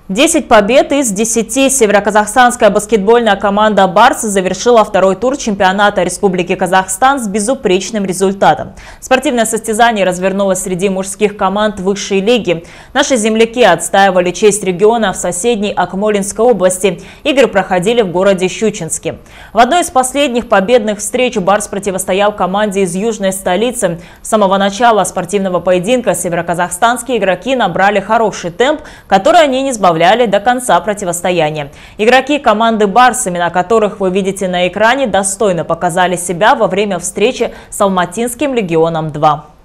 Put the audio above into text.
10 побед из 10. Североказахстанская баскетбольная команда «Барс» завершила второй тур чемпионата Республики Казахстан с безупречным результатом. Спортивное состязание развернулось среди мужских команд высшей лиги. Наши земляки отстаивали честь региона в соседней Акмолинской области. Игры проходили в городе Щучинске. В одной из последних победных встреч «Барс» противостоял команде из южной столицы. С самого начала спортивного поединка североказахстанские игроки набрали хороший темп, который они не сбавляли до конца противостояния. Игроки команды «Барс», имена которых вы видите на экране, достойно показали себя во время встречи с Алматинским легионом-2.